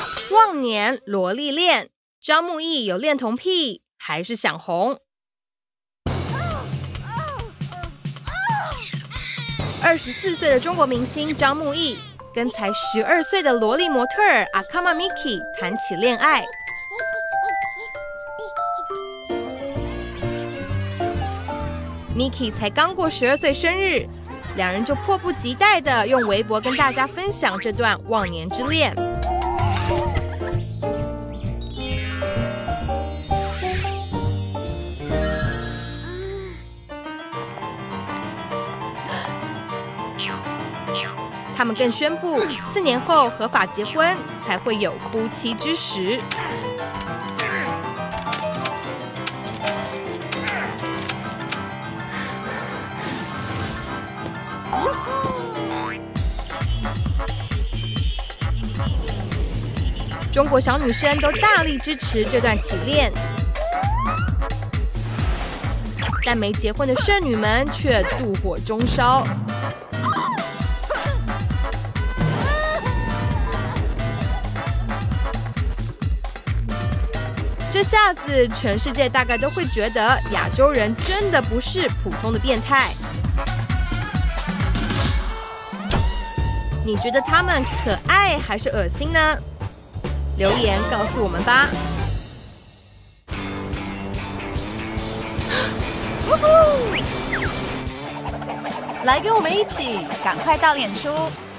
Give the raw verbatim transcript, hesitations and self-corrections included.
忘年萝莉恋，张木易有恋童癖还是想红？二十四岁的中国明星张木易跟才十二岁的萝莉模特儿阿卡玛 Miki 谈起恋爱。Miki 才刚过十二岁生日，两人就迫不及待地用微博跟大家分享这段忘年之恋。他们更宣布，四年后合法结婚，才会有夫妻之实。中国小女生都大力支持这段喜恋，但没结婚的剩女们却妒火中烧。这下子，全世界大概都会觉得亚洲人真的不是普通的变态。你觉得他们可爱还是恶心呢？留言告诉我们吧。 来跟我们一起，赶快到脸书